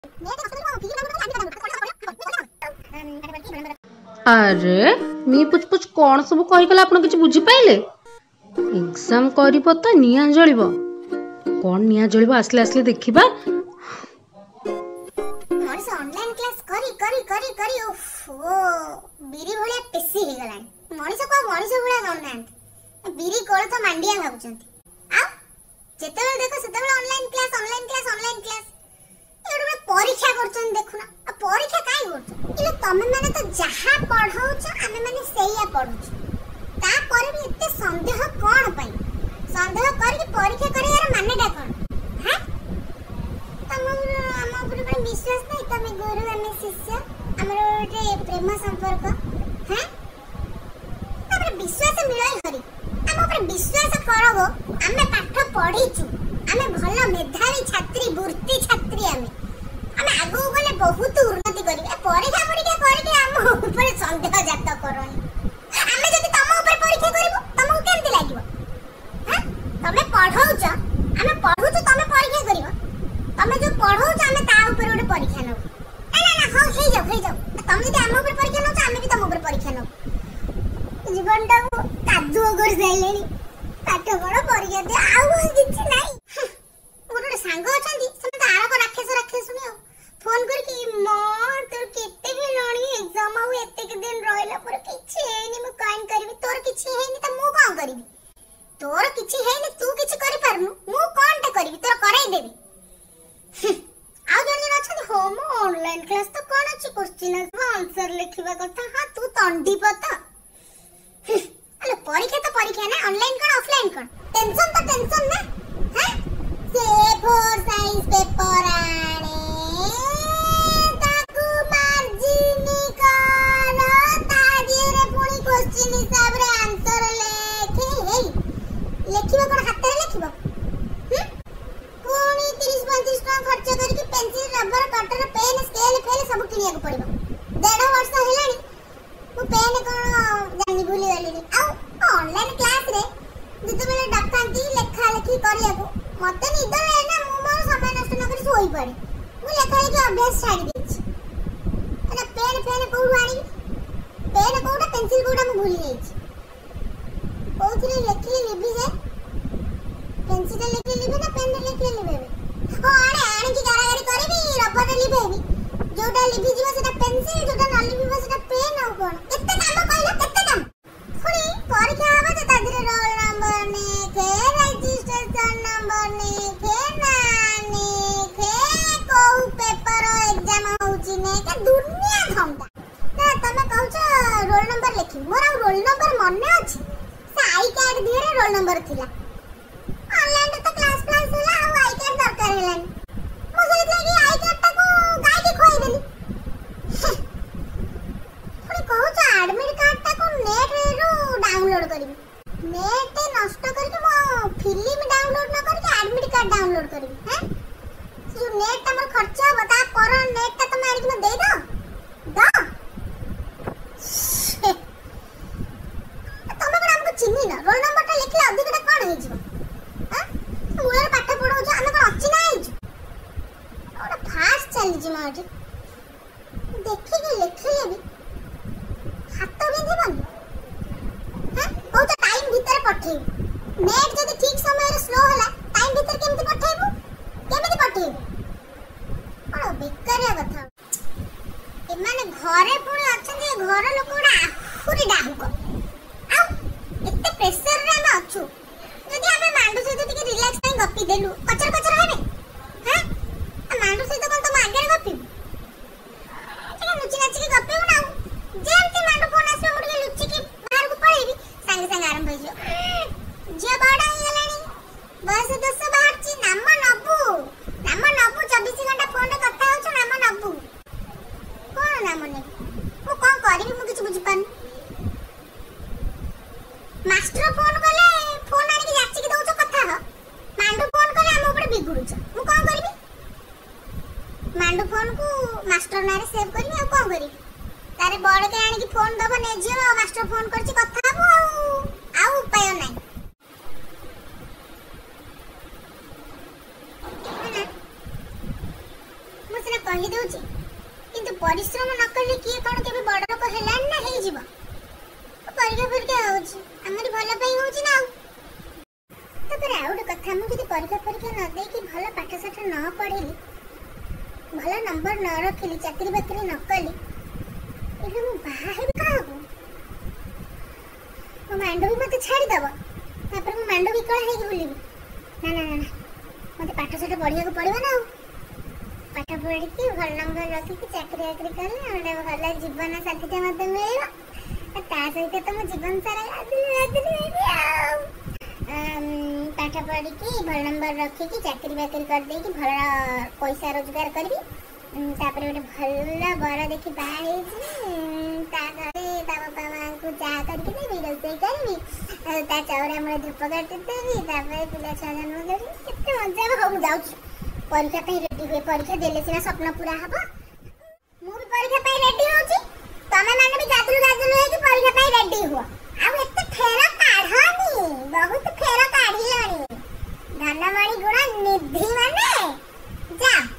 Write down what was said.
अरे मी पुछ पुछ कौन सब कही गला आपण किछ बुझी पाइले एग्जाम करिवो त निया जळिवो कौन निया जळिवो आसले आसले देखिबा मनिस ऑनलाइन क्लास करी करी करी करी ओफो बिरी भलिया पेसी हे गलानी मनिस को मनिस भलिया गउनांत बिरी कोळ तो मांडिया भाबुचंती आ जेतेबेले देखो सेतेबेले ऑनलाइन क्लास एडे परीक्षा करछन देखुना आ परीक्षा काई करछ इले तमे माने तो जहा पढौछ आमे माने सेया पढुछ ता पर भी इते संदेह कोन पई संदेह करके परीक्षा करियार मानेटा कोन हां हम ऊपर बड़े विश्वास नहीं तमे गुरु आमे शिष्य हमरो जे प्रेम संपर्क हां तमे विश्वास मिलाई हरि हम ऊपर विश्वास करबो आमे पाठ पढिछु आमे भलो मेधावी छात्री बुर्ती छात्री आमे आगो गले बहुत उन्नति करी परीक्षा करके हम ऊपर संदेह जात करनी आमे जदी तम ऊपर परीक्षा करबो तमको केमति लागिवो हां तमे पढौछ आमे पढुछु तमे परीक्षा करिवो तमे जो पढौछ आमे ता ऊपर ओडे परीक्षा नब ना हो हे जाओ तमे जदी हम ऊपर परीक्षा नौ आमे भी तम ऊपर परीक्षा नब जीवनटा कादुओ कर जाइलेनी पाठ पढ परीक्षा दे आउ किछि नाही गोटे सांग अछंती सम आरक राक्षस सुनियो फोन करके म तोर केते भी लणी एग्जाम आउ एते के दिन रहला पर किछि हेनी म काइन करबी तोर किछि हेनी त मु कोन करबी तोर किछि हेनी तू किछि करि परनु मु कोन टे करबी तोर कराई देबी आ जण जण अछंती हो म ऑनलाइन क्लास तो कोन अछि क्वेश्चन आंसर लिखिबा कथा हां तू तंडी पता अरे परीक्षा तो परीक्षा ना ऑनलाइन कोन ऑफलाइन कोन टेंशन ना हां से फोर साइंस पेपर आने ताकू मार्जिन कर तादिरे पुनी क्वेश्चन हिसाब रे आंसर लेखे हे लेखिबा कोन हाथ रे लेखिबा पुनी 30-35 टका खर्च करके pencil rubber cutter pen scale फेल सब किनिया को पड़िबो 1.5 वर्ष हेलानी मु पेन कोन जानि भूली गलिनी आ ऑनलाइन क्लास रे जते बेले डकांती लेखा लेखी करिया को मते निद ले ना मु मोर समय नष्ट न करी सोई पड़े मु लेखा लेखी अभ्यास छाड़ी देछि अरे पेन कोउ आनी पेन कोउटा पेंसिल कोउटा मु भूली जाइछि कोउथि लेखि लिबि जे पेंसिल लेखि लिबि ना पेन लेखि लिबि हो आने की गारागारी करबी रबर लिबेबी जोटा लिबि जीवा सेटा पेंसिल जोटा न लिबिबो सेटा पेन आ कोन केते काम कइला केते काम पुनी परीक्षा हबा त तादिरे रोल नंबर ने के रजिस्ट्रेशन नंबर ने के नानी के कोउ पेपर एग्जाम होउची ने के दुनिया धंदा ना तमे कहउछ रोल नंबर लिखि मोर रोल नंबर मने अछि से आई कार्ड दिए रोल नंबर थिला ऑनलाइन तो क्लास होला आ आई कार्ड दरकार हेलानी मो से लगी आई कार्ड ताको गाय के खोइ देली पुनी कहउछ एडमिट कार्ड ताको नेट रे डाउनलोड करबी नेट नष्ट करके मो फिल्म डाउनलोड न करके एडमिट कार्ड डाउनलोड करबी हैं जो नेट हमर खर्च बता पर नेट त तुम आड़ी में दे दो तमे को हमको चिन्नी ना रोल नंबर ता लिखले अधिक टा कोन हे जिवो हैं मुळर पाठ पढौ छ हम कोन अछि ना हे ओडा फास्ट चली जी माटी देखि के लिखले भी हाथ बिंधिबन हैं ओ तो टाइम भीतर पठे नेट जदी ठीक समय रे स्लो होला टाइम भीतर केमति पठेबो केमति पठेबो बड़ा बेकारिया कथा ए माने घरे पुणी अछन घर लोकड़ा आहुरी डाहुक आ एते प्रेशर रे हम अछु जदी हमें मांडू से टिके रिलैक्स नहीं गप्पी देलु कचर कचर हेबे हैं आ मांडू से तो कोन तो आगे गप्पी टिके लुचि नाचि के गप्पी ना जेमति मांडू फोन आसे मु टिके लुचि के बाहर को पळेबी संगे संगे आरंभ हो जे बड़ा हेलानी बस 10 बाहर ची नाम नबू 24 घंटा फोन रे कथा होछ नाम नबू कोन नाम ने ओ कोन करिबी मु किछ बुझी पान मास्टर फोन कले फोन आनी के जाची के दउछ कथा ह मांडू फोन कले हम ऊपर बिगुडुछ मु कोन करिबी मांडू फोन को मास्टर नारे सेव करबी आ कोन करिबी तारे बड़ के आनी के फोन दबो ने जियो मास्टर फोन करछि कथा हबो आ उपाय नाही मुझे कहि कहि दउची किंतु परिश्रम न करले किए कोन केबे बड़ लोक हेलान ना हेइ जीव परीक्षा परीक्षा होची हमरी भला पई होची ना तपर आउड कथा मु जदी परीक्षा परीक्षा न दे कि भला पाठ साठ न पढेली भला नंबर न रखिली चाकरी बाकरी न कली एबे मु बाहा हेबी काहू मो मांडो भी मते छाड़ी दबो तापर मु मांडो भी कळ हेगी बुलिबी ना ना ना मते पाठ साठ पढिया को पड़िबो ना पाठ पढ़ी की भल नंबर रखी की चाकरी बाकरी करले ओडे भला जीवन साथी ते मते मिलिबो ता सहित तो मो जीवन सारा पाठ पढ़ी की भल नंबर रखी की चाकरी बाकरी कर दे की भल पैसा रोजगार करबी तापर ओटे भल बर देखि बाहे ता घरे ता बापा मां को चा करके देबी रोसई करबी ता चौरा मोर धूप काटी देबी तापर पिला छा जन्म देबी केते मजा हो जाउछ परीक्षा पे रेडी हुए परीक्षा देले सिना स्वप्न पूरा हबो मु भी परीक्षा पे रेडी होची तमे माने भी गादलु गादलु है कि परीक्षा पे रेडी हुआ आ एते फेरा काढानी बहुत फेरा काढिलानी धनमणि गुण निधि माने जा